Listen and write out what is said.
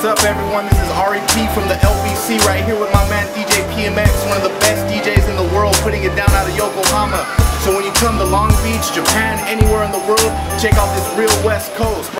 What's up everyone, this is REP from the LBC right here with my man DJ PMX, one of the best DJs in the world, putting it down out of Yokohama. So when you come to Long Beach, Japan, anywhere in the world, check out this real West Coast.